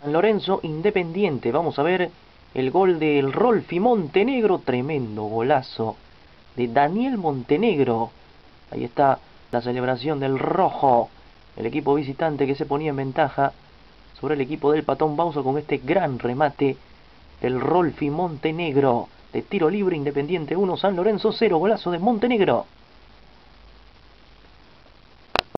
San Lorenzo Independiente. Vamos a ver el gol del Rolfi Montenegro. Tremendo golazo de Daniel Montenegro. Ahí está la celebración del rojo. El equipo visitante que se ponía en ventaja sobre el equipo del Patón Bauzo con este gran remate del Rolfi Montenegro. De tiro libre, Independiente 1, San Lorenzo 0. Golazo de Montenegro.